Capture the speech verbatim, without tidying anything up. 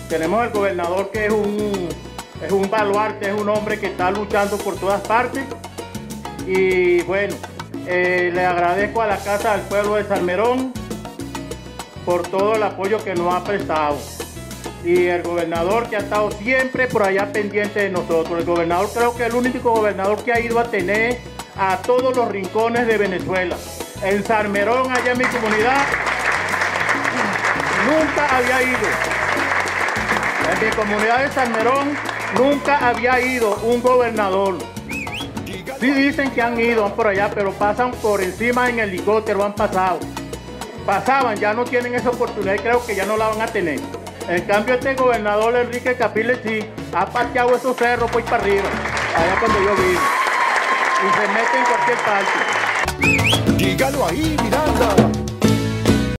Tenemos al gobernador que es un, es un baluarte, es un hombre que está luchando por todas partes. Y bueno, eh, le agradezco a la Casa del Pueblo de Salmerón por todo el apoyo que nos ha prestado. Y el gobernador que ha estado siempre por allá pendiente de nosotros. El gobernador creo que es el único gobernador que ha ido a tener a todos los rincones de Venezuela. En Salmerón, allá en mi comunidad, nunca había ido. En mi comunidad de Salmerón nunca había ido un gobernador. Sí dicen que han ido van por allá, pero pasan por encima en helicóptero, han pasado. Pasaban, ya no tienen esa oportunidad y creo que ya no la van a tener. En cambio, este gobernador Enrique Capriles sí ha parqueado esos cerros por para arriba, allá cuando yo vivo. Y se mete en cualquier parte. Dígalo ahí, Miranda.